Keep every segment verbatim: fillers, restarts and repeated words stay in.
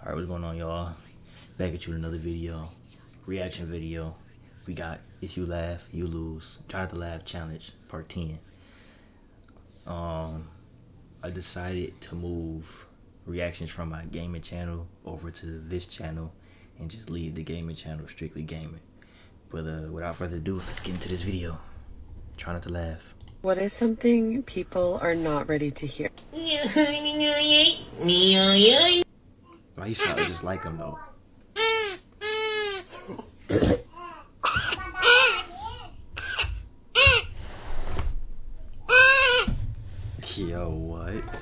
Alright, what's going on, y'all? Back at you with another video. Reaction video. We got If You Laugh, You Lose. Try Not to Laugh Challenge, part ten. Um, I decided to move reactions from my gaming channel over to this channel and just leave the gaming channel strictly gaming. But uh, without further ado, let's get into this video. Try not to laugh. What is something people are not ready to hear? Why you sound just like him though? Yo, what?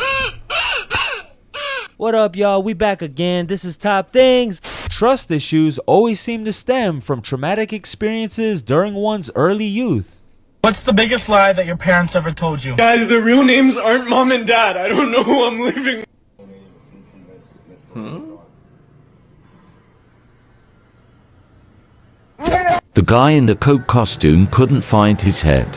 What up, y'all? We back again. This is Top Things. Trust issues always seem to stem from traumatic experiences during one's early youth. What's the biggest lie that your parents ever told you? Guys, their real names aren't Mom and Dad. I don't know who I'm living with. Hmm? The guy in the Coke costume couldn't find his head.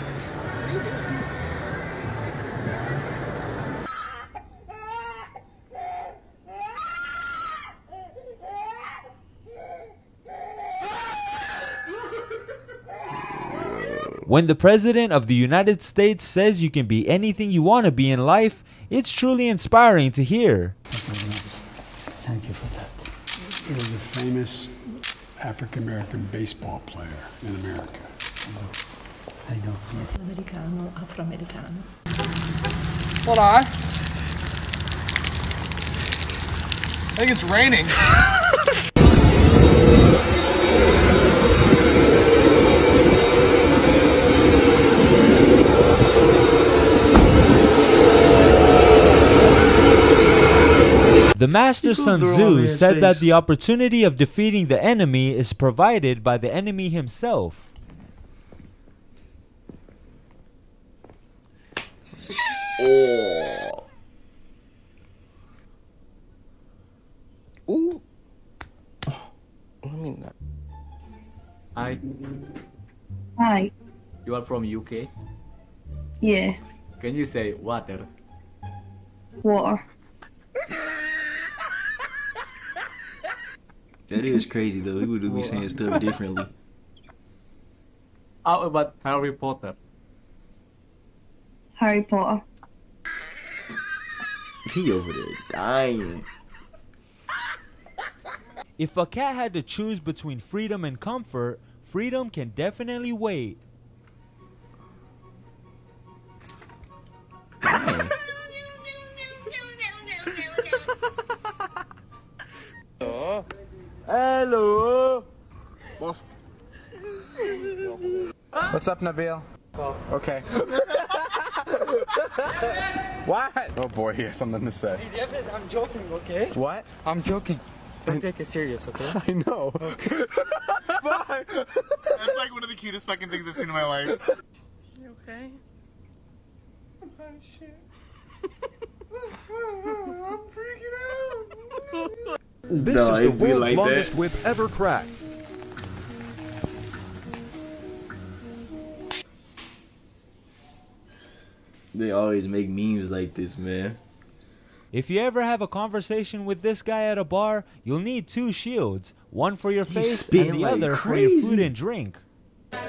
When the President of the United States says you can be anything you want to be in life, it's truly inspiring to hear. Thank you for that. He was a famous African-American baseball player in America. I know. Americano, Afroamericano. Hold on. I think it's raining. The master Sun Tzu said that the opportunity of defeating the enemy is provided by the enemy himself. Oh. Ooh. I mean that. Hi. Hi. You are from U K? Yeah. Can you say water? Water. That is crazy though. People do be saying stuff differently. How about Harry Potter? Harry Potter. He over there dying. If a cat had to choose between freedom and comfort, freedom can definitely wait. Dying. Hello. What's up, Nabil? Okay. What? Oh boy, he has something to say. I'm joking, okay? What? I'm joking. Don't take it serious, okay? I know. Okay. Bye. That's like one of the cutest fucking things I've seen in my life. You okay? I'm shit. I'm freaking out. This no, is the world's like longest that. whip ever cracked. They always make memes like this, man. If you ever have a conversation with this guy at a bar, you'll need two shields, one for your face and the like other crazy. for your food and drink. But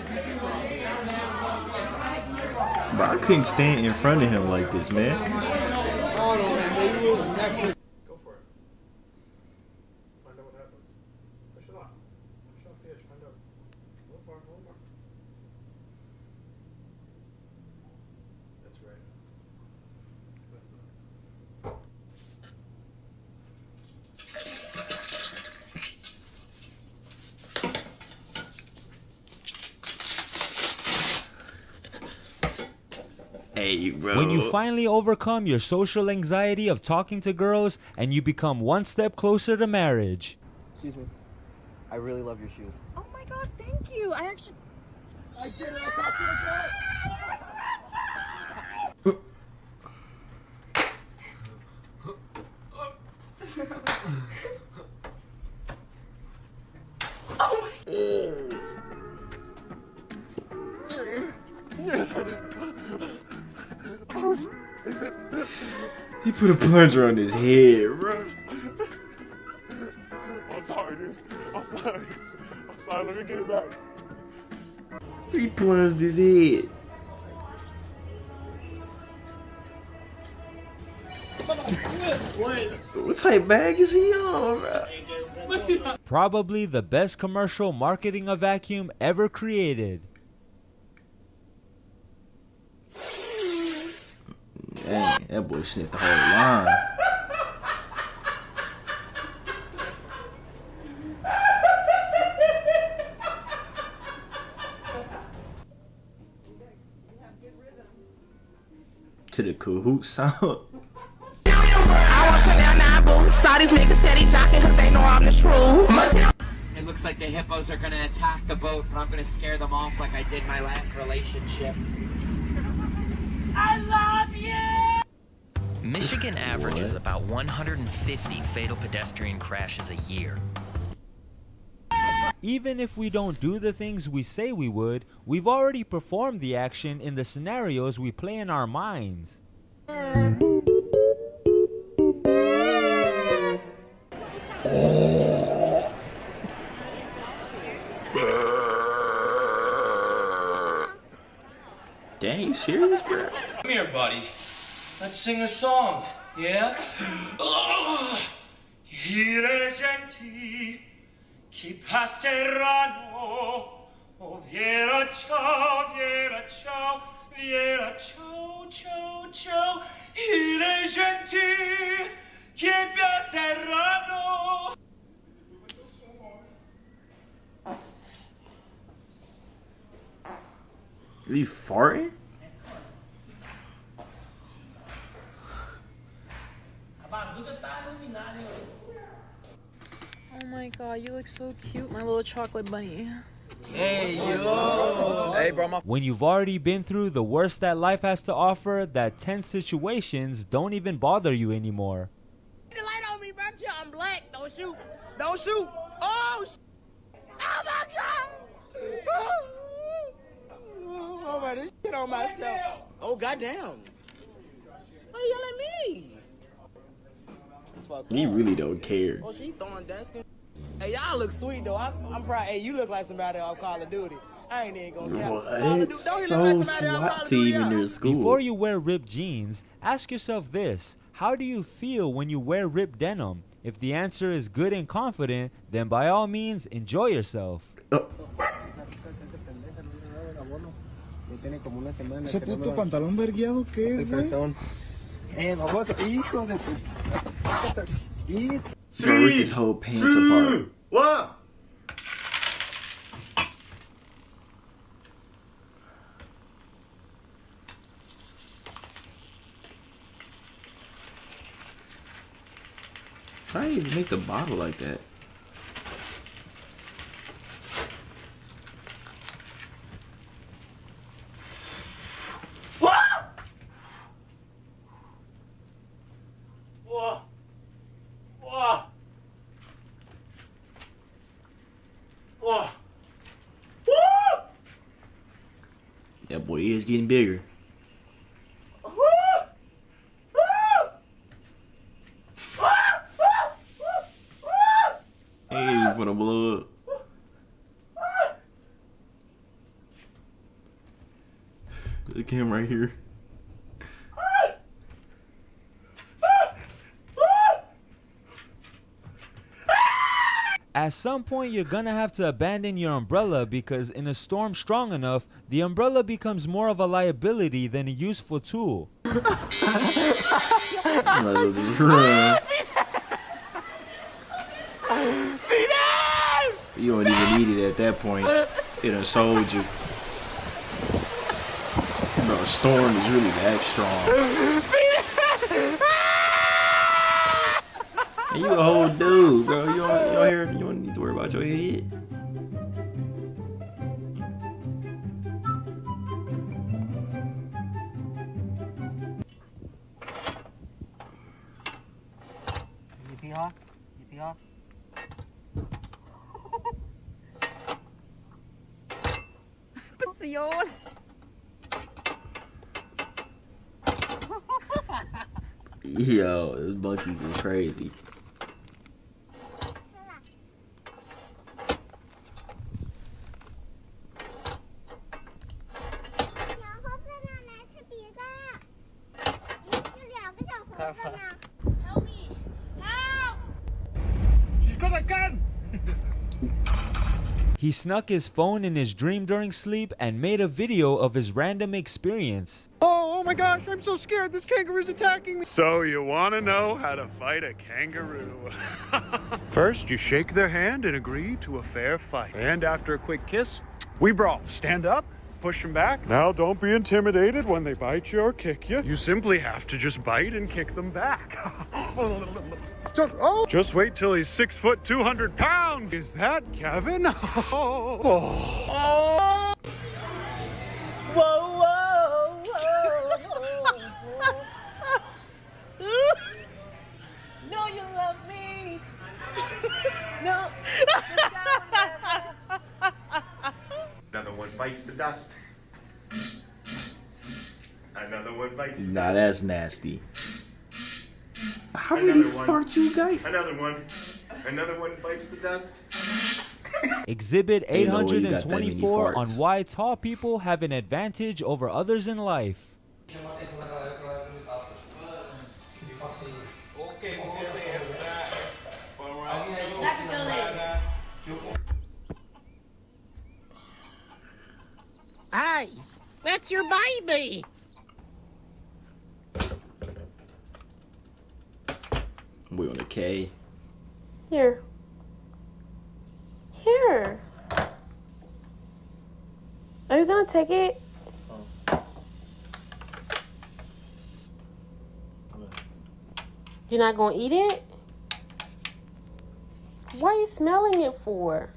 I couldn't stand in front of him like this, man. Go for it. Find out what happens. Push it off. Push off the edge. Find out. A little more. A little more. That's right. Hey, bro. When you finally overcome your social anxiety of talking to girls and you become one step closer to marriage. Excuse me. I really love your shoes. Oh my god, thank you. I actually... I did it. I talked to the girl. He put a plunger on his head, bro. sorry, dude. I'm sorry. I'm sorry. Let me get it back. He plunged his head. What type bag is he on, bro? Probably the best commercial marketing a vacuum ever created. Dang, that boy sniffed the whole line. To the Kahoot sound. Saw these niggas said he jocking cause they know I'm the truth. It looks like the hippos are gonna attack the boat, but I'm gonna scare them off like I did my last relationship. I love you! Michigan averages about one hundred fifty fatal pedestrian crashes a year. Even if we don't do the things we say we would, we've already performed the action in the scenarios we play in our minds. Dang, you serious, bro? Come here, buddy. Let's sing a song, yeah? Ire genti chi passeranno, oh viera ciao, viera ciao, viera ciao, ciao, ciao. Ire genti chi passeranno. Are you farting? Oh my god, you look so cute, my little chocolate bunny. Hey, yo! Hey, bro, my When you've already been through the worst that life has to offer, that tense situations don't even bother you anymore. The light on me, bro. I'm black. Don't shoot. Don't shoot. Oh, sh oh my god! Oh my, this shit on myself. Oh goddamn! Why you yelling at me? He really don't care. Oh, she throwing desk. Hey, y'all look sweet though. I, I'm proud. Hey, you look like somebody off Call of Duty. I ain't even gonna count. What? So SWAT team in their school. Before you wear ripped jeans, ask yourself this: how do you feel when you wear ripped denim? If the answer is good and confident, then by all means enjoy yourself. Oh. ¿Ese puto pantalón vergueado qué, güey? Eh, vamos, hijo de tu... Bro, rip his whole pants apart. What? How do you even make the bottle like that? That boy is getting bigger. Ain't even gonna blow up. Look at him right here. At some point, you're gonna have to abandon your umbrella because in a storm strong enough, the umbrella becomes more of a liability than a useful tool. You don't even need it at that point. It done sold you. Bro, a storm is really that strong. And you a whole dude, bro. You don't, you don't, hear, you don't need to worry about your head. Yippee-haw? Yippee-haw? Pasión. Yo, those monkeys is crazy. He snuck his phone in his dream during sleep and made a video of his random experience. Oh, oh my gosh, I'm so scared. This kangaroo's attacking me. So you want to know how to fight a kangaroo? First, you shake their hand and agree to a fair fight. And after a quick kiss, we brawl. Stand up, push them back. Now don't be intimidated when they bite you or kick you. You simply have to just bite and kick them back. Oh. Just wait till he's six foot, two hundred pounds. Is that Kevin? Oh. Oh. Whoa, whoa, whoa, whoa. No, you love me. No. Another one bites the dust. Another one bites the Nah, that's nasty. How Another many one. farts you got? Another one. Another one bites the dust. Exhibit Ain't eight no way you hundred got that many twenty-four on farts. why tall people have an advantage over others in life. Hey, that's your baby. We on a K. Here. Here. Are you gonna take it? You're not gonna eat it? What are you smelling it for?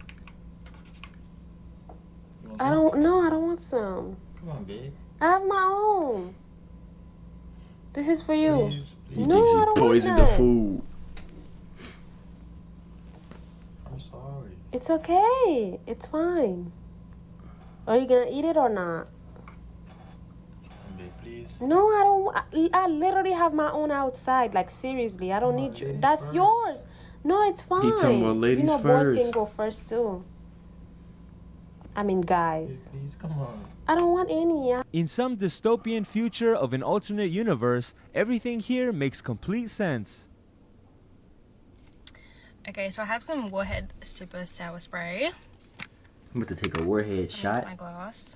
I don't know. I don't want some. Come on, babe. I have my own. This is for you. Please, He No, thinks I he don't poisoned want the that. food. I'm sorry. It's okay. It's fine. Are you gonna eat it or not? Babe, please. No, I don't. I, I literally have my own outside. Like seriously, I don't Come on, need you. ladies That's first. yours. No, it's fine. talking about ladies you know, boys can first. go first too. I mean, guys. Please, come on. I don't want any. I- In some dystopian future of an alternate universe, everything here makes complete sense. Okay, so I have some Warhead Super Sour Spray. I'm about to take a warhead Some shot. into my glass.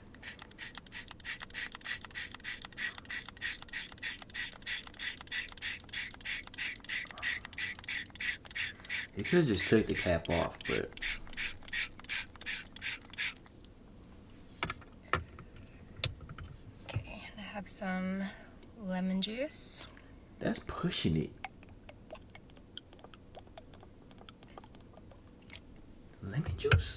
You could have just took the cap off, but Okay, and I have some lemon juice. that's pushing it. Lemon juice?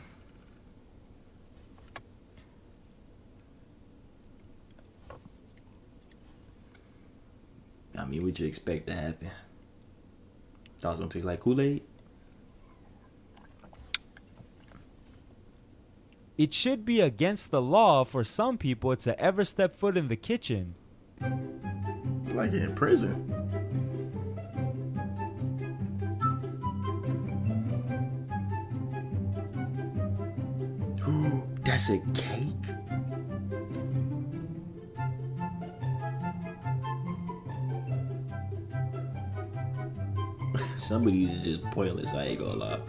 I mean, what you expect to happen? Thought it was gonna taste like Kool-Aid? It should be against the law for some people to ever step foot in the kitchen. Like in prison. Ooh, that's a cake? Some of these is just pointless, I ain't gonna lie.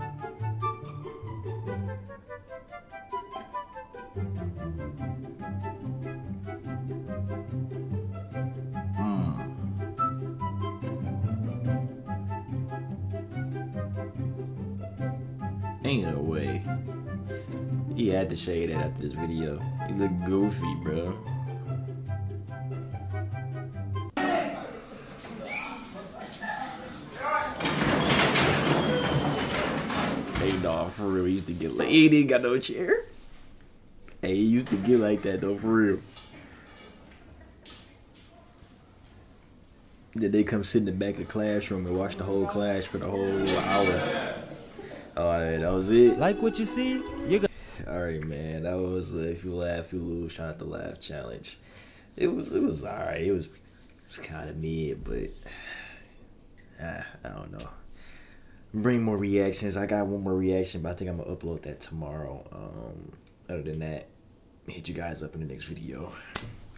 Ain't no way. He had to show you that after this video. He look goofy, bro. Hey, dog, for real, he used to get like, he didn't got no chair. Hey, he used to get like that though, for real. Then they come sit in the back of the classroom and watch the whole class for the whole hour. Oh, that was it. Like what you see? You got. Alright, man. That was the if you laugh, you lose. Try not to laugh challenge. It was it was alright. It was, it was kind of mid, but ah, I don't know. Bring more reactions. I got one more reaction, but I think I'm gonna upload that tomorrow. Um, other than that, hit you guys up in the next video.